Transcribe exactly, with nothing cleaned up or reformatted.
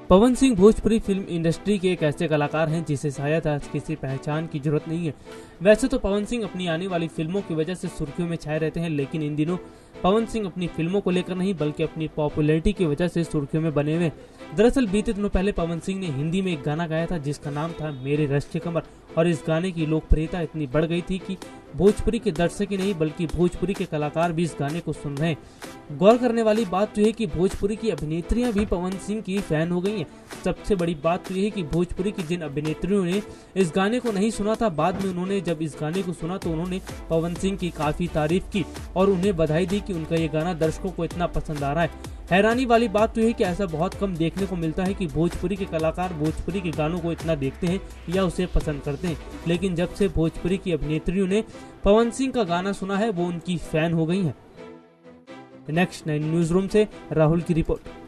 पवन Singh Bhojpuri film industry के एक ऐसे कलाकार हैं जिसे शायद आज किसी पहचान की जरूरत नहीं है। वैसे तो पवन सिंह अपनी आने वाली फिल्मों की वजह से सुर्खियों में छाए रहते हैं, लेकिन इन दिनों पवन सिंह अपनी फिल्मों को लेकर नहीं बल्कि अपनी पॉपुलैरिटी की वजह से सुर्खियों में बने हुए। दरअसल बीते दिनों पहले पवन सिंह ने हिंदी में एक गाना गाया था जिसका नाम था मेरे रश के कमर, और इस गाने की लोकप्रियता इतनी बढ़ गई थी कि भोजपुरी के दर्शक ही नहीं बल्कि भोजपुरी के कलाकार भी इस गाने को सुन रहे हैं। गौर करने वाली बात तो है कि भोजपुरी की अभिनेत्रियां भी पवन सिंह की फैन हो गई हैं। सबसे बड़ी बात तो यह है कि भोजपुरी की जिन अभिनेत्रियों ने इस गाने को नहीं सुना था, बाद में उन्होंने जब इस गाने को सुना तो उन्होंने पवन सिंह की काफी तारीफ की और उन्हें बधाई दी कि उनका ये गाना दर्शकों को इतना पसंद आ रहा है। हैरानी वाली बात तो है कि ऐसा बहुत कम देखने को मिलता है कि भोजपुरी के कलाकार भोजपुरी के गानों को इतना देखते हैं या उसे पसंद करते हैं, लेकिन जब से भोजपुरी की अभिनेत्रियों ने पवन सिंह का गाना सुना है वो उनकी फैन हो गई हैं। नेक्स्ट नाइन न्यूज रूम से राहुल की रिपोर्ट।